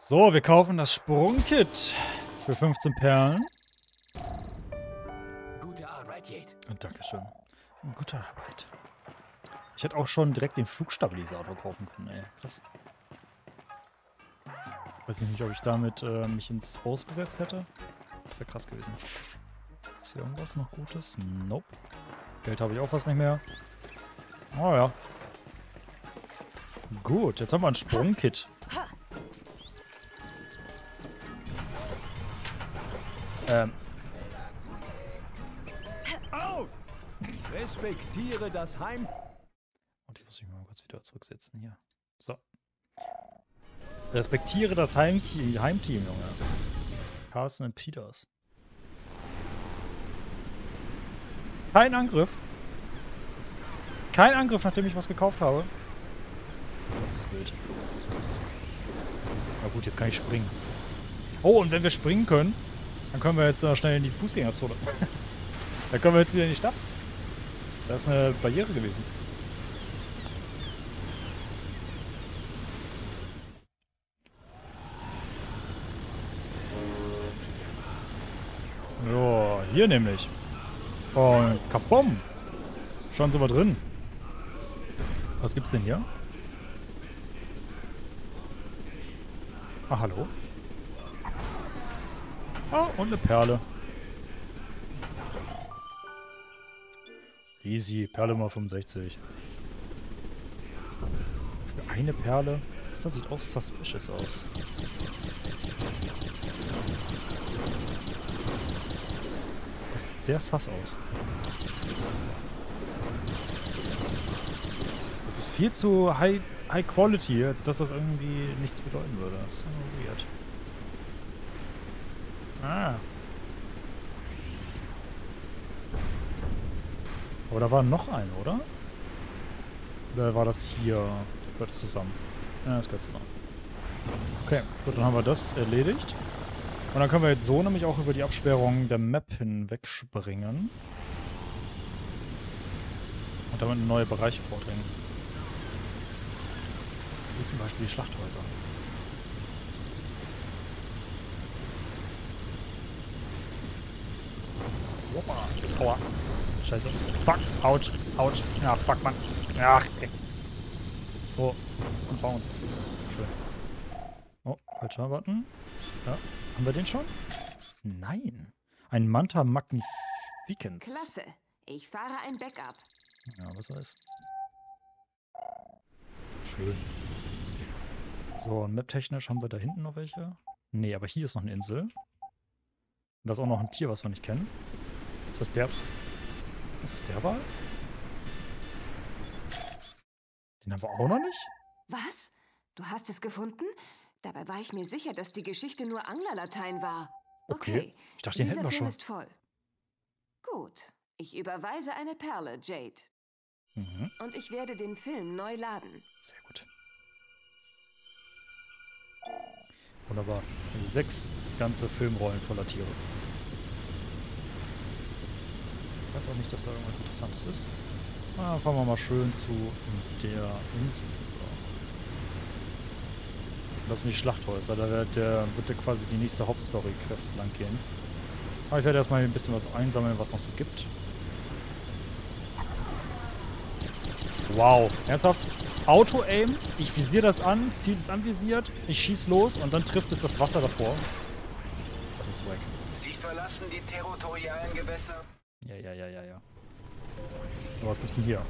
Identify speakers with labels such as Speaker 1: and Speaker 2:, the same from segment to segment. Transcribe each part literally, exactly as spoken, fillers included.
Speaker 1: So, wir kaufen das Sprungkit für fünfzehn Perlen.
Speaker 2: Gute Arbeit, Jade.
Speaker 1: Und Dankeschön. Gute Arbeit. Ich hätte auch schon direkt den Flugstabilisator kaufen können, ey. Krass. Weiß ich nicht, ob ich damit äh, mich ins Haus gesetzt hätte. Das wäre krass gewesen. Ist hier irgendwas noch Gutes? Nope. Geld habe ich auch fast nicht mehr. Oh ja. Gut, jetzt haben wir ein Sprungkit. Ähm.
Speaker 2: Au! Respektiere das Heim.
Speaker 1: Und ich muss mich mal kurz wieder zurücksetzen hier. So. Respektiere das Heimteam, Heimteam, Junge. Carson und Peters. Kein Angriff. Kein Angriff, nachdem ich was gekauft habe. Das ist wild. Na gut, jetzt kann ich springen. Oh, und wenn wir springen können, dann können wir jetzt äh, schnell in die Fußgängerzone. Da können wir jetzt wieder in die Stadt. Das ist eine Barriere gewesen. So, hier nämlich. Und kabum. Schon sind wir drin. Was gibt's denn hier? Ah, hallo. Ah, und eine Perle. Easy, Perle mal fünfundsechzig. Für eine Perle? Das sieht auch suspicious aus. Das sieht sehr sus aus. Das ist viel zu high, high quality, als dass das irgendwie nichts bedeuten würde. Das ist immer weird. Ah. Aber da war noch eine, oder? Oder war das hier? Gehört das zusammen? Ja, das gehört zusammen. Okay, gut, dann haben wir das erledigt. Und dann können wir jetzt so nämlich auch über die Absperrung der Map hinweg springen. Und damit neue Bereiche vordringen. Wie zum Beispiel die Schlachthäuser. Hoppa. Aua. Scheiße. Fuck. Autsch. Autsch. Ja, fuck, Mann. Ach, ey. So. Und Bounce. Schön. Oh, falscher Button. Ja. Haben wir den schon? Nein. Ein Manta Magnificens.
Speaker 3: Klasse. Ich fahre ein Backup.
Speaker 1: Ja, was soll's. Schön. So, und map-technisch haben wir da hinten noch welche? Nee, aber hier ist noch eine Insel. Und da ist auch noch ein Tier, was wir nicht kennen. Ist das der... Ist das der Wal? Den haben wir auch noch nicht?
Speaker 3: Was? Du hast es gefunden? Dabei war ich mir sicher, dass die Geschichte nur Anglerlatein war.
Speaker 1: Okay.
Speaker 3: Okay,
Speaker 1: Ich dachte, den hätten
Speaker 3: dieser
Speaker 1: wir
Speaker 3: Film
Speaker 1: schon.
Speaker 3: ist voll. Gut, ich überweise eine Perle, Jade.
Speaker 1: Mhm.
Speaker 3: Und ich werde den Film neu laden.
Speaker 1: Sehr gut. Wunderbar. Sechs ganze Filmrollen voller Tiere. Ich glaube auch nicht, dass da irgendwas Interessantes ist. Na, dann fahren wir mal schön zu der Insel. Das sind die Schlachthäuser. Da wird, der, wird der quasi die nächste Hauptstory-Quest lang gehen. Aber ich werde erstmal ein bisschen was einsammeln, was noch so gibt. Wow. Ernsthaft? Auto-Aim. Ich visiere das an, Ziel ist anvisiert, ich schieß los und dann trifft es das Wasser davor. Das ist wack.
Speaker 4: Sie verlassen die territorialen Gewässer.
Speaker 1: Ja, ja, ja, ja, ja. So, was gibt's denn hier?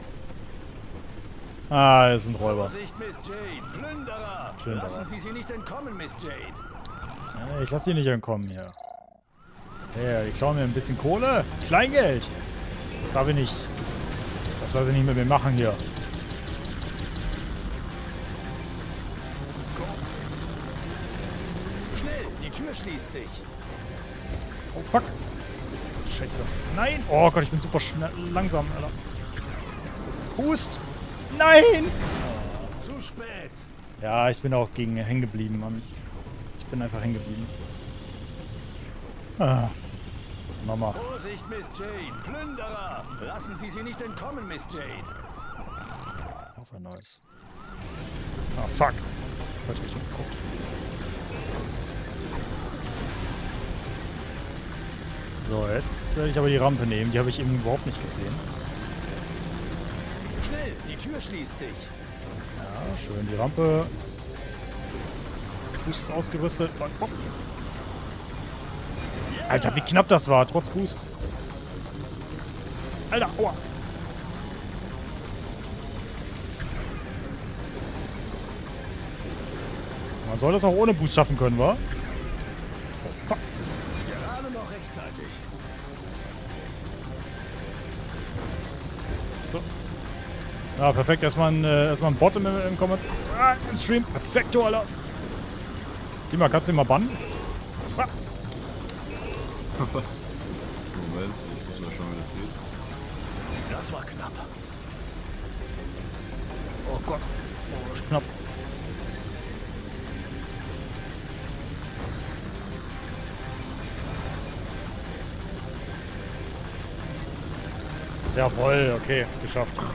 Speaker 1: Ah, das sind Räuber.
Speaker 2: Vorsicht, Miss Jade. Plünderer.
Speaker 1: Plünderer.
Speaker 2: Lassen Sie sie nicht entkommen, Miss Jade.
Speaker 1: Ja, ich lasse die nicht entkommen hier. Ja, die klauen mir ein bisschen Kohle. Kleingeld. Das darf ich nicht. Das weiß ich nicht mit mir machen hier.
Speaker 2: Schnell, die Tür schließt sich.
Speaker 1: Oh, fuck. Scheiße. Nein. Oh Gott, ich bin super schnell, langsam, Alter. Hust. Nein.
Speaker 2: Zu spät.
Speaker 1: Ja, ich bin auch gegen hängen geblieben, Mann. Ich bin einfach hängen geblieben. Ah. Mama.
Speaker 2: Vorsicht, Miss Jade. Plünderer. Lassen Sie sie nicht entkommen, Miss Jade.
Speaker 1: Auf ein neues. Ah, fuck. Falsche Richtung geguckt. So, jetzt werde ich aber die Rampe nehmen. Die habe ich eben überhaupt nicht gesehen.
Speaker 2: Schnell, die Tür schließt sich.
Speaker 1: Ja, schön die Rampe. Boost ist ausgerüstet. Alter, wie knapp das war, trotz Boost. Alter, aua. Man soll das auch ohne Boost schaffen können, wa? Oh, fuck.
Speaker 2: Gerade noch rechtzeitig.
Speaker 1: So. Ja, perfekt. Erstmal ein, äh, erstmal ein Bot im, im Kommentar. Ah, im Stream. Perfekto, Alter. Dima, kannst du ihn mal bannen? Ah.
Speaker 5: Moment, ich muss mal schauen, wie das geht.
Speaker 2: Das war knapp.
Speaker 1: Oh Gott. Oh, das ist knapp. Jawohl, okay, geschafft. Geschafft.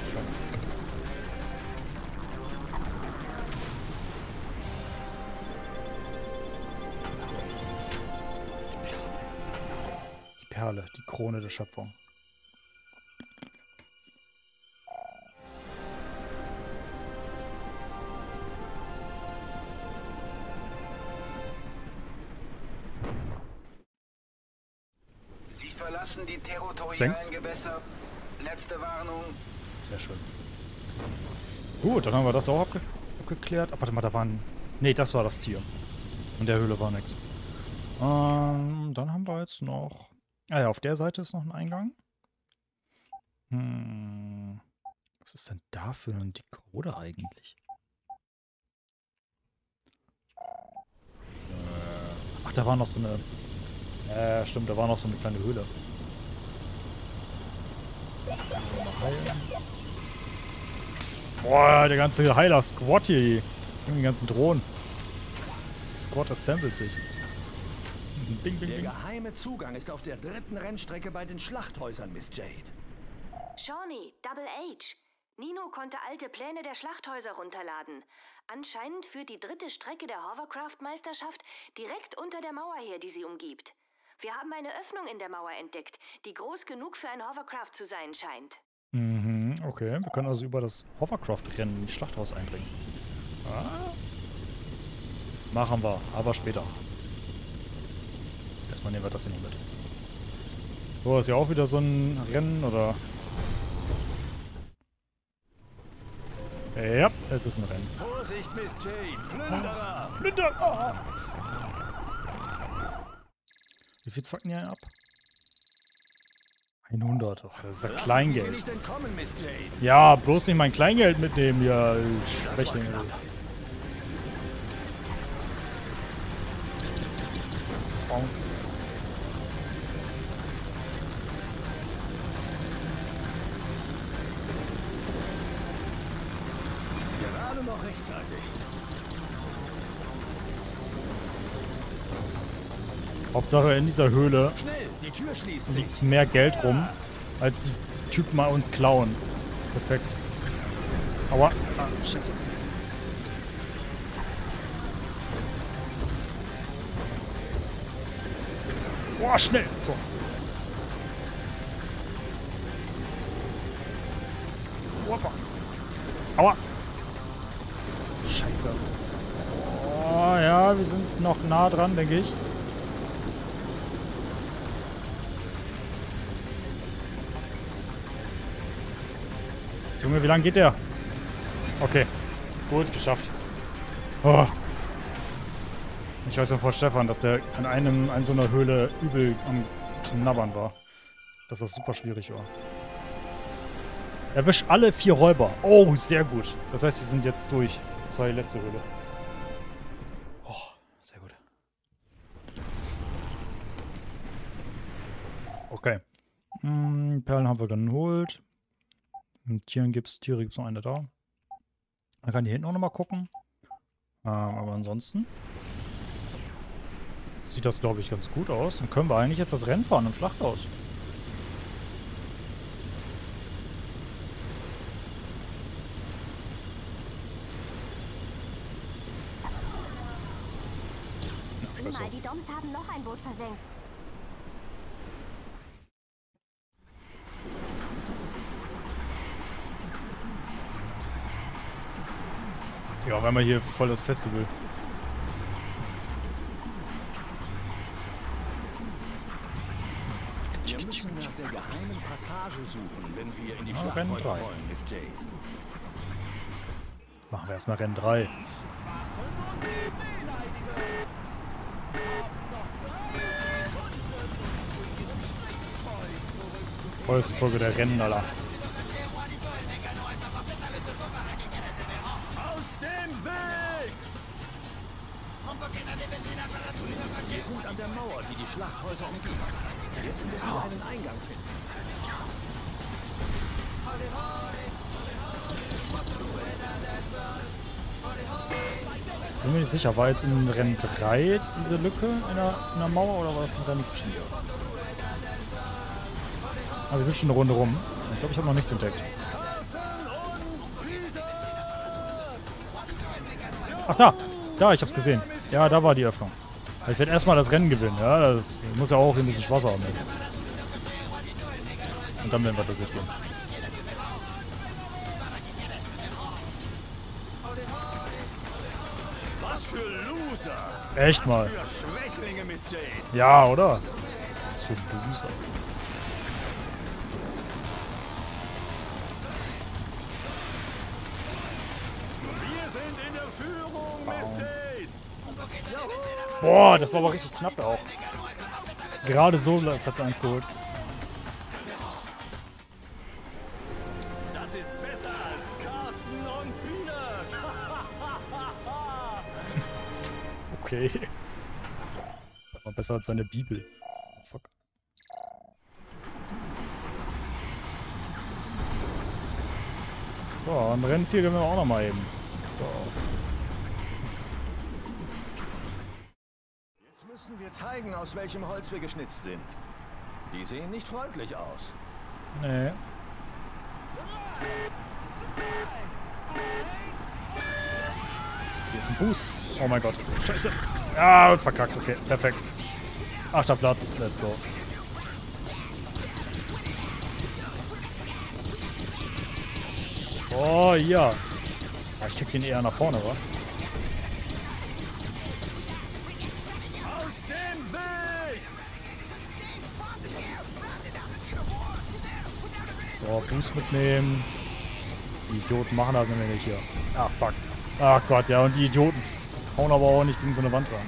Speaker 1: Die Perle, die Krone der Schöpfung.
Speaker 4: Sie verlassen die territorialen
Speaker 1: Thanks.
Speaker 4: Gewässer. Letzte Warnung.
Speaker 1: Sehr schön. Gut, dann haben wir das auch abge abgeklärt. Ach, warte mal, da waren... Nee, das war das Tier. In der Höhle war nichts. Ähm, dann haben wir jetzt noch... Ah ja, auf der Seite ist noch ein Eingang. Hm. Was ist denn da für ein Decoder eigentlich? Äh, ach, da war noch so eine... Äh, stimmt, da war noch so eine kleine Höhle. Boah, der ganze Heiler-Squad hier. Die ganzen Drohnen. Squad assembled sich. Bing, bing,
Speaker 2: Der
Speaker 1: bing.
Speaker 2: geheime Zugang ist auf der dritten Rennstrecke bei den Schlachthäusern, Miss Jade.
Speaker 6: Shawnee, Double H. Nino konnte alte Pläne der Schlachthäuser runterladen. Anscheinend führt die dritte Strecke der Hovercraft-Meisterschaft direkt unter der Mauer her, die sie umgibt. Wir haben eine Öffnung in der Mauer entdeckt, die groß genug für ein Hovercraft zu sein scheint.
Speaker 1: Mhm, okay. Wir können also über das Hovercraft-Rennen in die Schlachthaus eindringen. Ah. Machen wir, aber später. Erstmal nehmen wir das hier noch mit. So, ist ja auch wieder so ein Rennen, oder? Ja, es ist ein Rennen.
Speaker 2: Vorsicht, Miss Jade! Plünderer!
Speaker 1: Plünder! Oh. Wie viel zwacken die einen ab? hundert. Oh, das ist ja
Speaker 2: Lassen Sie sie
Speaker 1: Kleingeld.
Speaker 2: nicht entkommen, Miss Jade.
Speaker 1: Ja, bloß nicht mein Kleingeld mitnehmen, ja.
Speaker 2: Das war
Speaker 1: Schwächling.
Speaker 2: knapp.
Speaker 1: Bounce.
Speaker 2: Gerade noch rechtzeitig.
Speaker 1: Hauptsache in dieser Höhle
Speaker 2: Schnell, die Tür schließt sich.
Speaker 1: liegt mehr Geld rum, als die Typen mal uns klauen. Perfekt. Aua. Ah, scheiße. Boah, schnell. So. Hoppa. Aua. Scheiße. Oh, ja, wir sind noch nah dran, denke ich. Junge, wie lang geht der? Okay. Gut, geschafft. Oh. Ich weiß ja vor Stefan, dass der an einem, an so einer Höhle übel am Knabbern war. Dass das super schwierig war. Erwisch alle vier Räuber. Oh, sehr gut. Das heißt, wir sind jetzt durch. Das war die letzte Höhle. Oh, sehr gut. Okay. Hm, Perlen haben wir geholt. Mit Tieren gibt's, Tiere gibt es noch eine da. Man kann hier hinten auch nochmal gucken. Ähm, aber ansonsten sieht das, glaube ich, ganz gut aus. Dann können wir eigentlich jetzt das Rennen fahren im Schlachthaus.
Speaker 6: Sieh mal, die Doms haben noch ein Boot versenkt.
Speaker 1: Ja, auf einmal hier voll das Festival.
Speaker 2: Wir müssen nach der geheimen Passage suchen, wenn wir in die
Speaker 1: Ja,
Speaker 2: Schlachthäuser
Speaker 1: Rennen drei.
Speaker 2: wollen, Miss Jade.
Speaker 1: Machen wir erstmal Rennen drei. Heute ist die Folge der Rennen, Alter.
Speaker 2: Aus dem Weg! Wir sind an der Mauer, die die Schlachthäuser umgibt. Jetzt müssen wir einen Eingang finden.
Speaker 1: Bin mir nicht sicher, war jetzt in Rennen drei diese Lücke in der, in der Mauer oder war es in Rennen vier? Aber wir sind schon eine Runde rum. Ich glaube, ich habe noch nichts entdeckt. Ach da! Da, ich hab's gesehen. Ja, da war die Öffnung. Ich werde erstmal das Rennen gewinnen. Ja, das muss ja auch ein bisschen Spaß haben. Und dann werden wir da durchgehen.
Speaker 2: Was für Loser!
Speaker 1: Echt mal.
Speaker 2: Für Schwächlinge, Miss Jade!
Speaker 1: Ja, oder? Was für ein Loser.
Speaker 2: Wir sind in der Führung, Miss Jade!
Speaker 1: Boah, das war aber richtig knapp auch. Gerade so Platz eins geholt.
Speaker 2: Das ist besser als Carsten und Peters!
Speaker 1: Okay. Das war besser als seine Bibel. Fuck. So, an Rennen vier gehen wir auch nochmal eben. So.
Speaker 2: Jetzt müssen wir zeigen, aus welchem Holz wir geschnitzt sind. Die sehen nicht freundlich aus.
Speaker 1: Nee. Hier ist ein Boost. Oh mein Gott. Scheiße. Ja, verkackt. Okay, perfekt. Achter Platz. Let's go. Oh, ja. Ah, ich krieg den eher nach vorne, wa?
Speaker 2: Aus dem Weg!
Speaker 1: So, Boost mitnehmen. Die Idioten machen das nämlich nicht hier. Ach, fuck. Ach Gott, ja, und die Idioten hauen aber auch nicht gegen so eine Wand ran.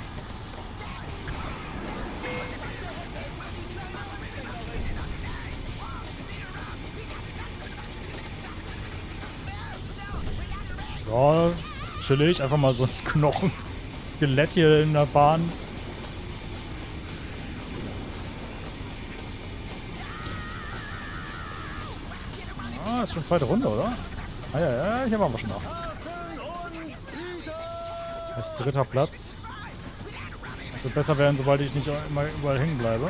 Speaker 1: Ja, chillig. Einfach mal so ein Knochen. Skelett hier in der Bahn. Ah, ist schon zweite Runde, oder? Ah ja, ja, hier waren wir schon noch. Das ist dritter Platz. Das wird besser werden, sobald ich nicht immer überall hängen bleibe.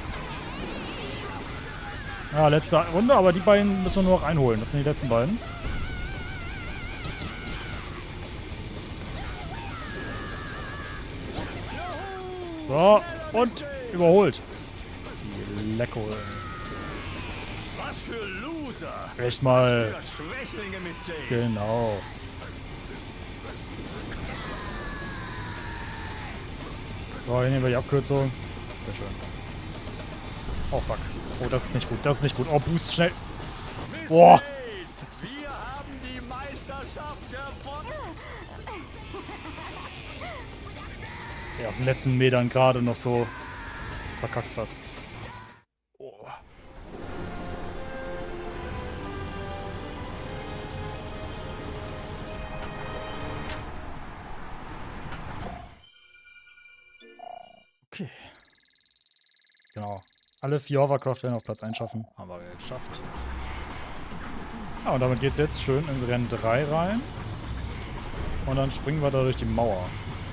Speaker 1: Ja, letzte Runde, aber die beiden müssen wir nur noch einholen. Das sind die letzten beiden. So, und überholt. Die Lecko.
Speaker 2: Was für Loser!
Speaker 1: Echt mal.
Speaker 2: Für Schwächlinge, Miss Jade!
Speaker 1: Genau. So, hier nehmen wir die Abkürzung. Sehr schön. Oh, fuck. Oh, das ist nicht gut. Das ist nicht gut. Oh, Boost, schnell. Boah.
Speaker 2: Wir haben die Meisterschaft gewonnen!
Speaker 1: Ja, auf den letzten Metern gerade noch so verkackt fast. Oh. Okay. Genau. Alle vier Hovercraft werden auf Platz eins schaffen. Haben wir geschafft. Ja, und damit geht's jetzt schön ins Rennen drei rein. Und dann springen wir da durch die Mauer.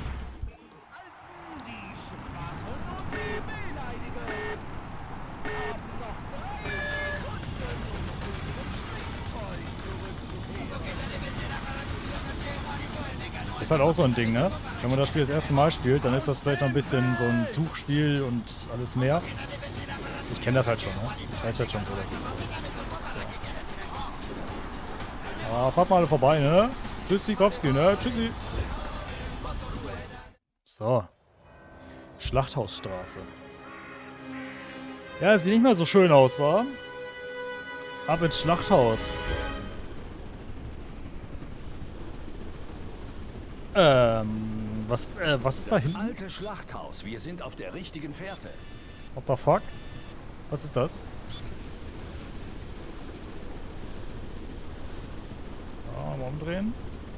Speaker 1: Ist halt auch so ein Ding, ne? Wenn man das Spiel das erste Mal spielt, dann ist das vielleicht noch ein bisschen so ein Suchspiel und alles mehr. Ich kenne das halt schon, ne? Ich weiß halt schon, wo das ist. So. Aber fahrt mal alle vorbei, ne? Tschüssi, Kowski, ne? Tschüssi. So. Schlachthausstraße. Ja, sieht nicht mehr so schön aus, wa? Ab ins Schlachthaus. Ähm, was, äh, was ist da
Speaker 2: Das
Speaker 1: hinten?
Speaker 2: alte Schlachthaus. Wir sind auf der richtigen Fährte.
Speaker 1: What the fuck? Was ist das? Ja, mal umdrehen.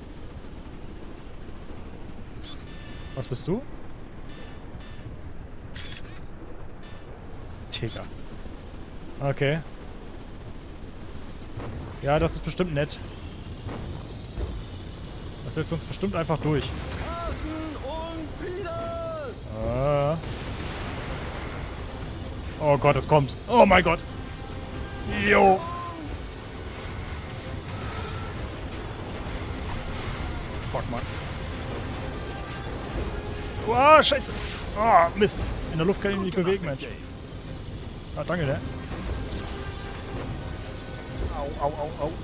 Speaker 1: Was bist du? Digga. Okay. Ja, das ist bestimmt nett. Das lässt uns bestimmt einfach durch.
Speaker 2: Carson und Peters!
Speaker 1: Ah. Oh Gott, es kommt. Oh mein Gott. Jo. Fuck, Mann. Oh, scheiße. Oh, Mist. In der Luft kann ich mich nicht bewegen, Mensch. Ah, danke, ne? Au, au, au, au.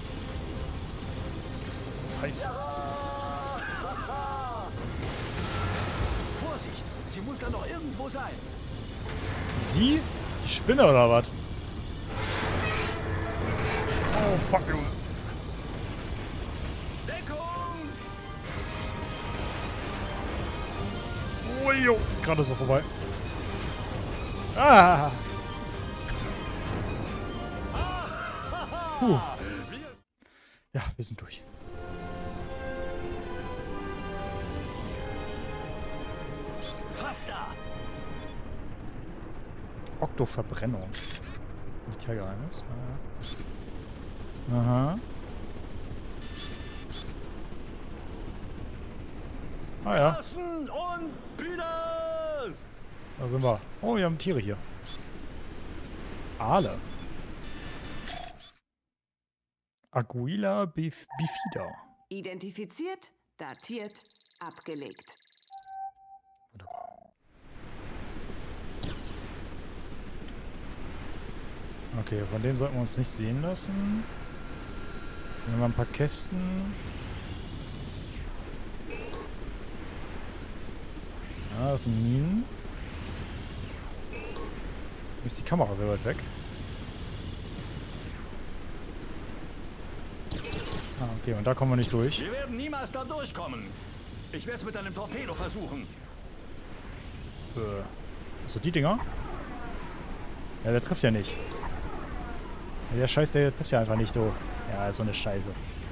Speaker 1: Das ist heiß.
Speaker 2: Vorsicht! Sie muss da noch irgendwo sein.
Speaker 1: Sie? Die Spinne oder was? Oh, fuck, Junge.
Speaker 2: Deckung!
Speaker 1: Oh, jo. Gerade so vorbei. Ah. Puh. Ja, wir sind durch.
Speaker 2: Fast da!
Speaker 1: Oktoverbrennung. Militärgeheimnis. Ja. Aha. Ah ja,
Speaker 2: Carson und Peters!
Speaker 1: da sind wir. Oh, wir haben Tiere hier. Aale. Aguila bif bifida.
Speaker 3: Identifiziert, datiert, abgelegt.
Speaker 1: Wunderbar. Okay, von denen sollten wir uns nicht sehen lassen. Hier haben wir ein paar Kästen. Ja, das sind Minen. Ist die Kamera sehr weit weg? Ah, okay, und da kommen wir nicht durch.
Speaker 2: Wir werden niemals da durchkommen. Ich werde es mit einem Torpedo versuchen.
Speaker 1: Äh, also die Dinger? Ja, der trifft ja nicht. Ja, der Scheiß, der trifft ja einfach nicht, du. Ja, ist so eine Scheiße.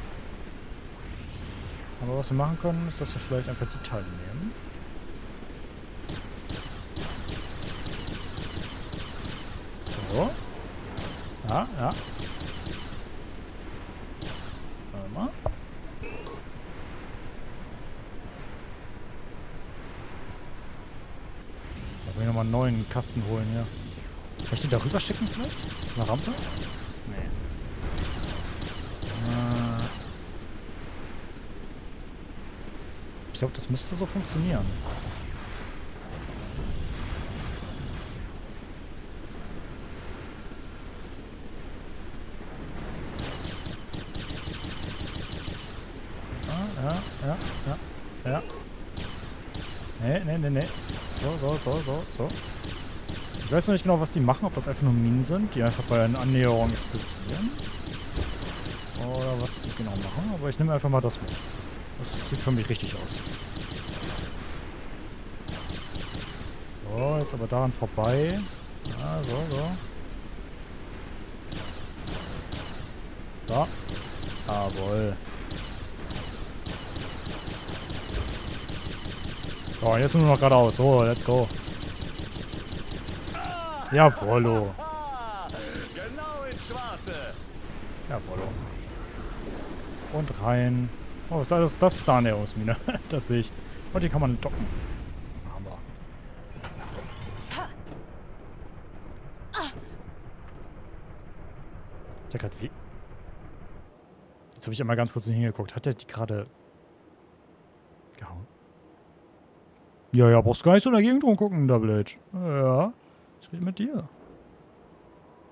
Speaker 1: Aber was wir machen können, ist, dass wir vielleicht einfach die Teile nehmen. So. Ja, ja. Warte mal. Da will ich nochmal einen neuen Kasten holen hier. Kann ich den da rüber schicken vielleicht? Ist das eine Rampe? Nee. Äh ich glaube, das müsste so funktionieren. Ja, ja, ja, ja. Nee, nee, nee, nee. So, so, so, so, so. Ich weiß noch nicht genau, was die machen, ob das einfach nur Minen sind, die einfach bei einer Annäherung explodieren. Oder was die genau machen, aber ich nehme einfach mal das mit. Das sieht für mich richtig aus. So, jetzt aber daran vorbei. Ja, so, so. Da. Jawohl. So, und jetzt nur noch geradeaus. So, let's go. Jawollo.
Speaker 2: Genau ins Schwarze.
Speaker 1: Jawollo. Und rein. Oh, das ist, das ist da eine Annäherungsmine. Das sehe ich. Und die kann man docken. Haben wir. Der gerade wie. Jetzt habe ich einmal ganz kurz nicht hingeguckt. Hat der die gerade gehauen? Ja, ja, brauchst gar nicht so dagegen drum gucken, Double H. Ja. Ich rede mit dir.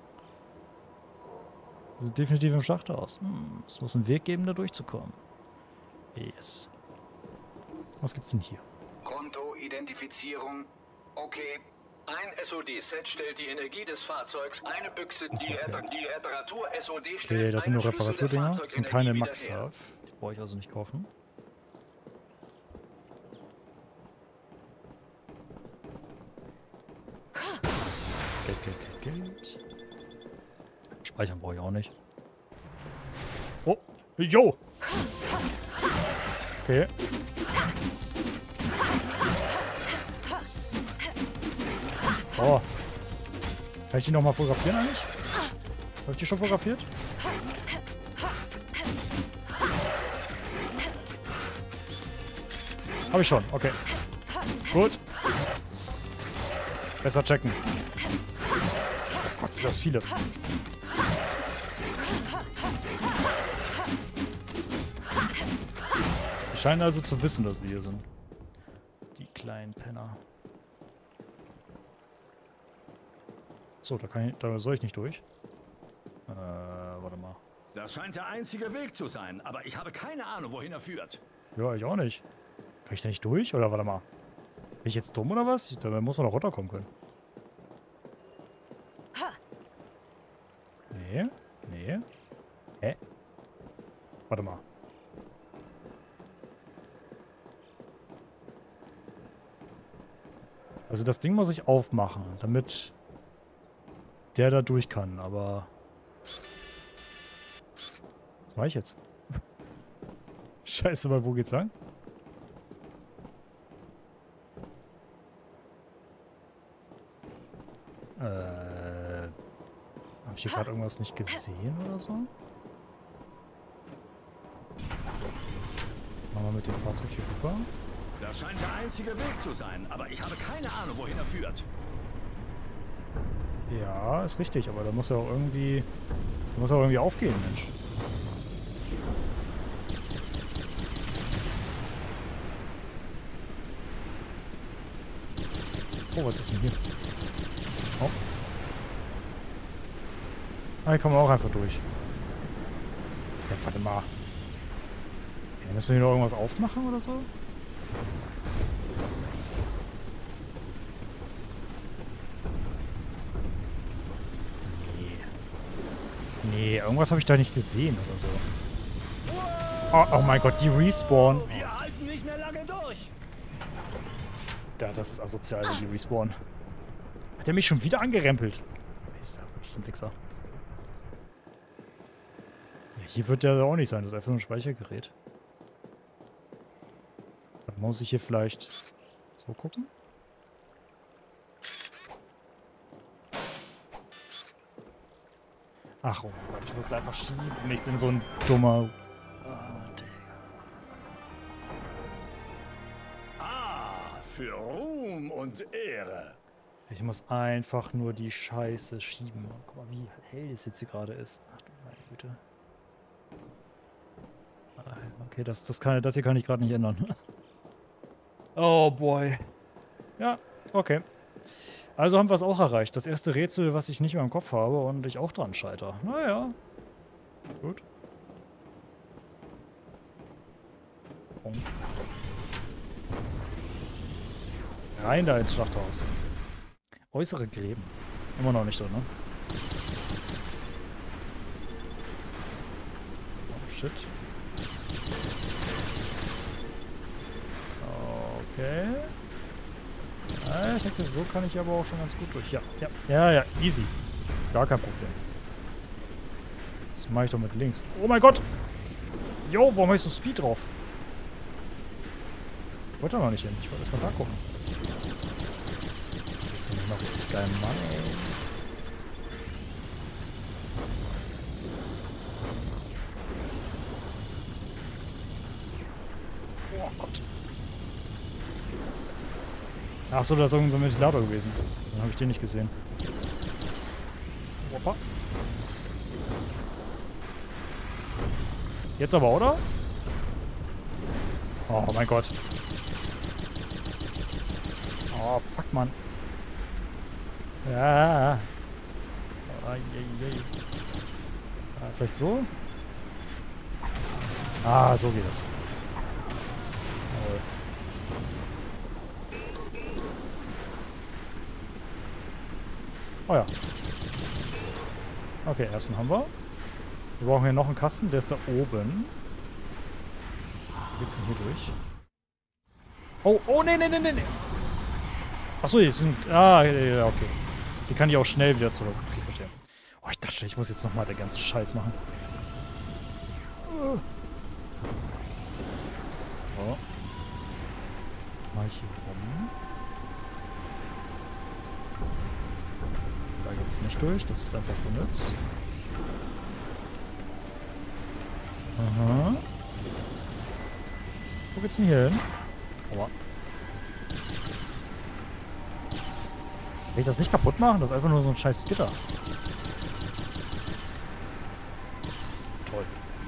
Speaker 1: Wir sind definitiv im Schlachthaus. Hm, es muss einen Weg geben, da durchzukommen. Yes. Was gibt's denn hier?
Speaker 4: Kontoidentifizierung. Okay.
Speaker 2: Ein S O D-Set stellt die Energie des Fahrzeugs, eine Büchse,
Speaker 1: Ach so,
Speaker 2: die,
Speaker 1: okay.
Speaker 2: Repa die Reparatur-S O D stellt
Speaker 1: Okay, das sind
Speaker 2: einen
Speaker 1: nur
Speaker 2: Schlüssel der
Speaker 1: Reparaturdinger. Das sind keine
Speaker 2: Fahrzeugenergie
Speaker 1: max
Speaker 2: wieder her.
Speaker 1: surf Die brauche ich also nicht kaufen. Geld, Geld, Geld, Geld. Speichern brauche ich auch nicht. Oh, jo! Okay. So. Kann ich die nochmal fotografieren eigentlich? Habe ich die schon fotografiert? Habe ich schon, okay. Gut. Besser checken. Oh Gott, wie das viele. Die scheinen also zu wissen, dass wir hier sind. Die kleinen Penner. So, da, kann ich, da soll ich nicht durch. Äh, warte mal.
Speaker 2: Das scheint der einzige Weg zu sein, aber ich habe keine Ahnung, wohin er führt.
Speaker 1: Ja, ich auch nicht. Kann ich da nicht durch? Oder warte mal. Bin ich jetzt dumm oder was? Da muss man doch runterkommen können. Nee. Nee. Hä? Warte mal. Also das Ding muss ich aufmachen, damit der da durch kann, aber... Was mache ich jetzt? Scheiße, aber wo geht's lang? Äh... Habe ich hier gerade irgendwas nicht gesehen oder so? Machen wir mit dem Fahrzeug hier rüber.
Speaker 2: Das scheint der einzige Weg zu sein, aber ich habe keine Ahnung, wohin er führt.
Speaker 1: Ja, ist richtig, aber da muss er auch irgendwie... Da muss er auch irgendwie aufgehen, Mensch. Oh, was ist denn hier? Oh. Ah, hier kommen wir auch einfach durch. Ja, warte mal. Ja, müssen wir hier noch irgendwas aufmachen oder so? Nee. Nee, irgendwas habe ich da nicht gesehen oder so. Oh, oh mein Gott, die respawnen.
Speaker 2: Wir halten nicht mehr lange durch.
Speaker 1: Ja, das ist asozial, wenn die respawnen. Hat er mich schon wieder angerempelt? Ist ja wirklich ein Wichser. Ja, hier wird der auch nicht sein. Das ist einfach nur ein Speichergerät. Dann muss ich hier vielleicht so gucken. Ach, oh mein Gott, ich muss es einfach schieben. Ich bin so ein dummer...
Speaker 2: Ah, für Ruhm und Ehre.
Speaker 1: Ich muss einfach nur die Scheiße schieben. Guck mal, wie hell es jetzt hier gerade ist. Ach du meine Güte. Okay, das, das, kann, das hier kann ich gerade nicht ändern. Oh boy. Ja, okay. Also haben wir es auch erreicht. Das erste Rätsel, was ich nicht mehr im Kopf habe und ich auch dran scheitere. Naja. Gut. Und rein da ins Schlachthaus. Äußere Gräben. Immer noch nicht so, ne? Oh, shit. Okay. Ja, ich denke, so kann ich aber auch schon ganz gut durch. Ja, ja, ja, ja, easy. Gar kein Problem. Das mache ich doch mit links. Oh mein Gott! Jo, warum hast du Speed drauf? Ich wollte da noch nicht hin. Ich wollte erst mal da gucken. Das ist nämlich noch richtig geil, Mann, ey. Oh Gott. Ach so, da ist irgend so ein Ventilator gewesen. Dann habe ich den nicht gesehen. Opa. Jetzt aber, oder? Oh mein Gott. Oh, fuck, Mann. Ja. Oh, je, je. Ah, vielleicht so? Ah, so geht es. Oh ja. Okay, ersten haben wir. Wir brauchen hier noch einen Kasten, der ist da oben. Wie geht's denn hier durch? Oh, oh, nee, nee, nee, nee, nee. Achso, hier ist ein... Ah, ja, okay. Die kann ich auch schnell wieder zurück. Okay, verstehe. Oh, ich dachte schon, ich muss jetzt nochmal den ganzen Scheiß machen. So. Mal hier rum. Da geht's nicht durch, das ist einfach unnütz. Aha. Wo geht's denn hier hin? Aua. Will ich das nicht kaputt machen? Das ist einfach nur so ein scheiß Gitter. Toll.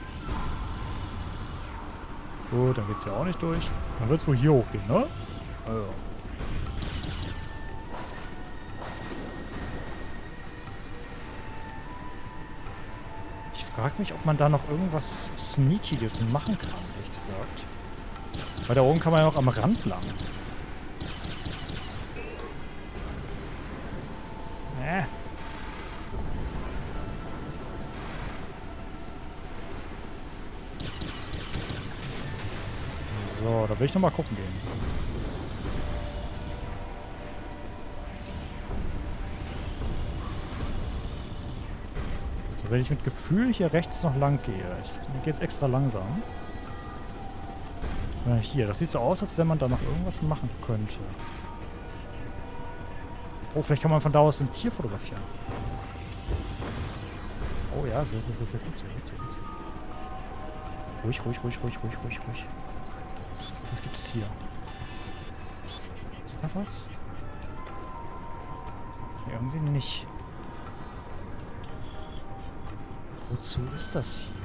Speaker 1: Gut, dann geht's ja auch nicht durch. Dann wird's wohl hier hochgehen, ne? Also. Ich frage mich, ob man da noch irgendwas Sneakiges machen kann, ehrlich gesagt. Weil da oben kann man ja noch am Rand lang. Äh. So, da will ich nochmal gucken gehen. So, wenn ich mit Gefühl hier rechts noch lang gehe. Ich gehe jetzt extra langsam. Äh, hier, das sieht so aus, als wenn man da noch irgendwas machen könnte. Oh, vielleicht kann man von da aus ein Tier fotografieren. Oh ja, sehr, sehr, sehr, sehr gut, sehr gut, sehr gut. Ruhig, ruhig, ruhig, ruhig, ruhig, ruhig, ruhig. Was gibt es hier? Ist da was? Nee, irgendwie nicht. Wozu ist das hier?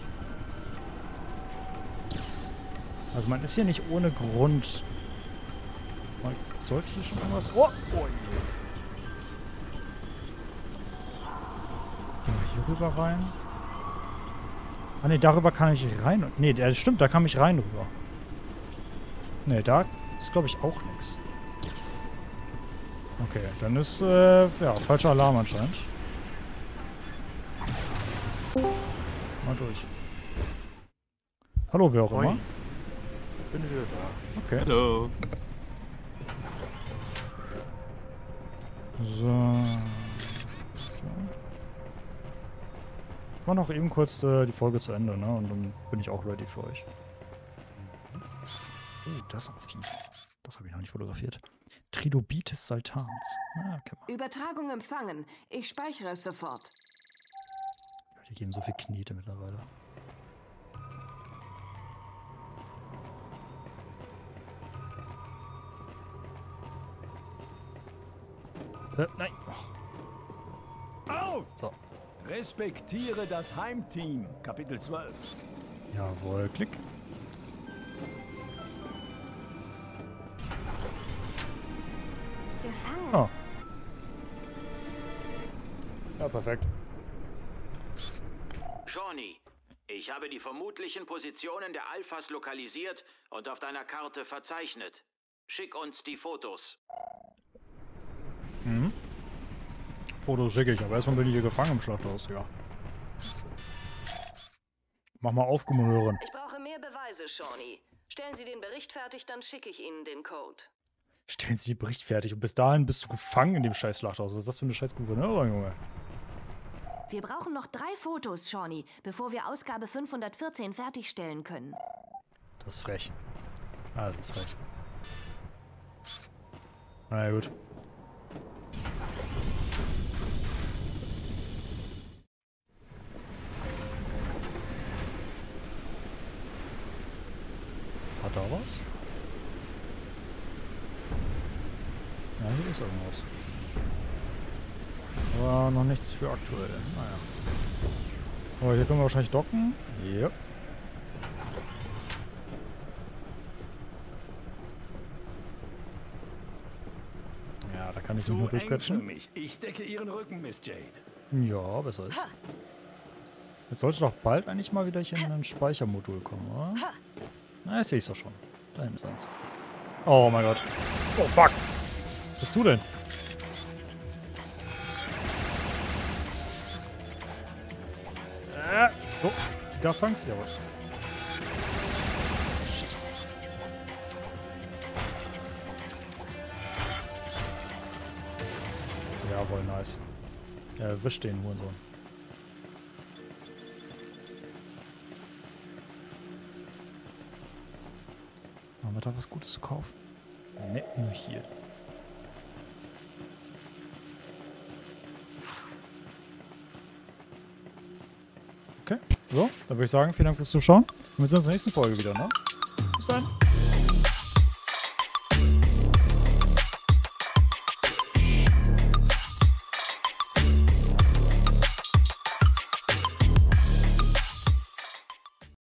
Speaker 1: Also man ist hier nicht ohne Grund. Man sollte hier schon irgendwas... Oh! Oh je. Gehen wir hier rüber rein. Ah ne, darüber kann ich rein. Ne, der stimmt, da kann ich rein rüber. Ne, da ist glaube ich auch nichts. Okay, dann ist, äh, ja, falscher Alarm anscheinend. Mal durch. Hallo, wer auch immer.
Speaker 2: Bin wieder da.
Speaker 1: Okay.
Speaker 5: Hallo.
Speaker 1: So. Ich mache noch eben kurz äh, die Folge zu Ende, ne? Und dann bin ich auch ready für euch. Oh, das auf jeden Fall. Das habe ich noch nicht fotografiert. Trilobites saltans. Ah, okay.
Speaker 3: Übertragung empfangen. Ich speichere es sofort.
Speaker 1: Die geben so viel Knete mittlerweile. Äh, nein. Oh.
Speaker 2: Out!
Speaker 1: So.
Speaker 2: Respektiere das Heimteam. Kapitel zwölf.
Speaker 1: Jawohl, klick.
Speaker 3: Gefangen.
Speaker 1: Oh. Ja, perfekt.
Speaker 7: Shawnee, ich habe die vermutlichen Positionen der Alphas lokalisiert und auf deiner Karte verzeichnet. Schick uns die Fotos.
Speaker 1: Mhm. Fotos schicke ich, aber erstmal bin ich hier gefangen im Schlachthaus, ja. Mach mal auf, Gummelhören.
Speaker 6: Ich brauche mehr Beweise, Shawnee. Stellen Sie den Bericht fertig, dann schicke ich Ihnen den Code.
Speaker 1: Stellen Sie den Bericht fertig und bis dahin bist du gefangen in dem scheiß Schlachthaus. Was ist das für eine scheiß Gouverneurin, Junge?
Speaker 6: Wir brauchen noch drei Fotos, Shawnee, bevor wir Ausgabe fünfhundertvierzehn fertigstellen können.
Speaker 1: Das ist frech. Ah, das ist frech. Na ja, gut. Hat da was? Ja, hier ist irgendwas. Aber noch nichts für aktuell. Naja. Oh, hier können wir wahrscheinlich docken. Yep. Ja, da kann ich
Speaker 2: Zu
Speaker 1: nicht nur
Speaker 2: eng für
Speaker 1: durchquetschen.
Speaker 2: mich. Ich decke Ihren Rücken, Miss Jade.
Speaker 1: Ja, besser ist. Jetzt sollte doch bald eigentlich mal wieder hier in ein Speichermodul kommen, oder? Na, ich sehe es doch schon. Da hinten ist eins. Oh mein Gott. Oh, fuck. Was bist du denn? So, die Gastanks? Jawohl. Jawohl, nice. Er erwischt den Hurensohn. Haben wir da was Gutes zu kaufen? Ne, nur hier. Okay, so, dann würde ich sagen, vielen Dank fürs Zuschauen. Und wir sehen uns in der nächsten Folge wieder, ne?